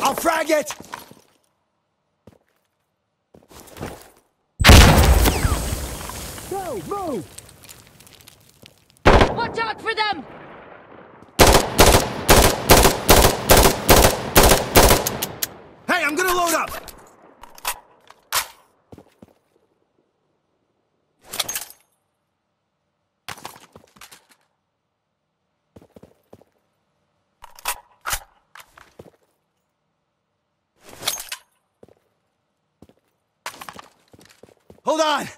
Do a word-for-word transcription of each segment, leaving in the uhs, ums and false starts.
I'll frag it! Go, move! Watch out for them! Hey, I'm gonna load up! Hold on!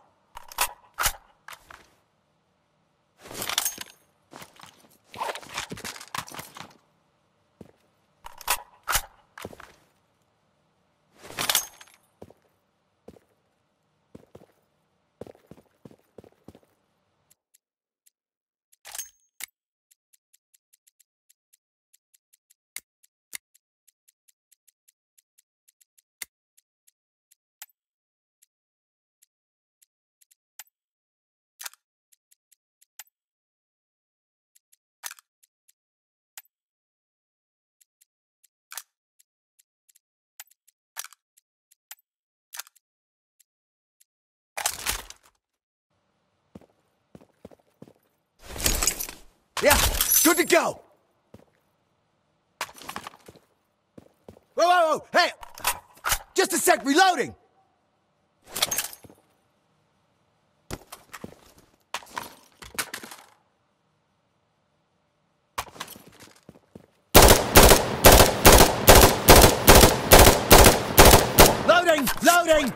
Yeah, good to go! Whoa, whoa, whoa, hey! Just a sec, reloading! Loading, loading!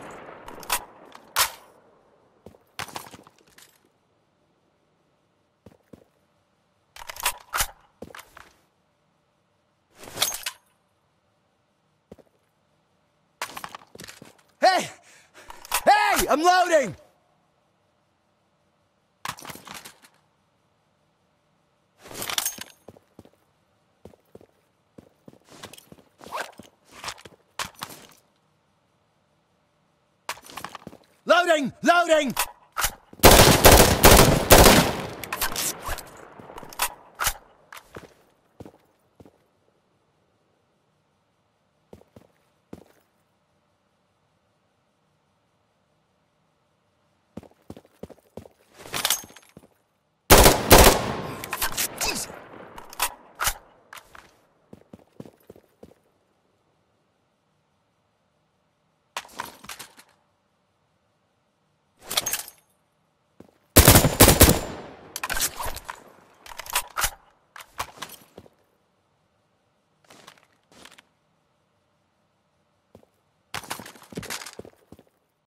Hey! Hey! I'm loading! Loading! Loading!